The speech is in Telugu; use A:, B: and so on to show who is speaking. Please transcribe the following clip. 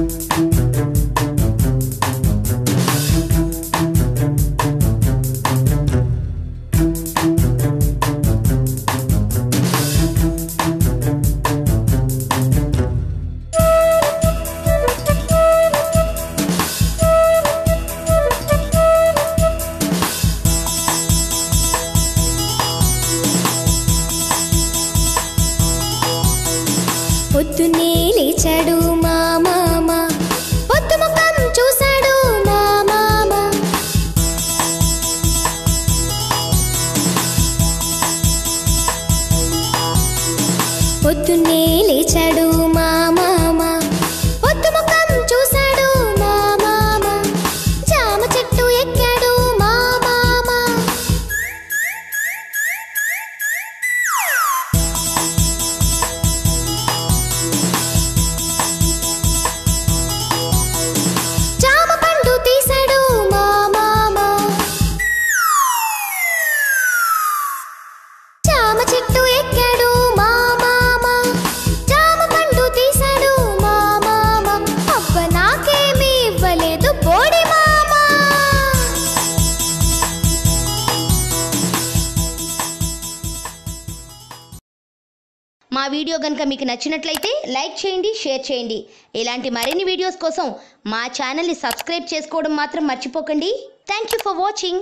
A: పొద్దున్నే లేచాడు మా మామ, పొద్దు ముఖం చూశాడు మా మామ. పొద్దున్నే లేచాడు మా మామ, పొద్దు ముఖం చూశాడు మా మామ. జామ చెట్టు ఎక్కాడు మా మామ. జామ పండు తీశాడు మా మామ. జామ చెట్టు ఎక్కాడు మా మామ. జామ పండు తీశాడు మా మామ. అబ్బ నాకేమీ ఇవ్వలేదు బోడి మామ.
B: మా వీడియో కనుక మీకు నచ్చినట్లయితే లైక్ చేయండి, షేర్ చేయండి. ఇలాంటి మరిన్ని వీడియోస్ కోసం మా ఛానల్ని సబ్స్క్రైబ్ చేసుకోవడం మాత్రం మర్చిపోకండి. Thank you for watching.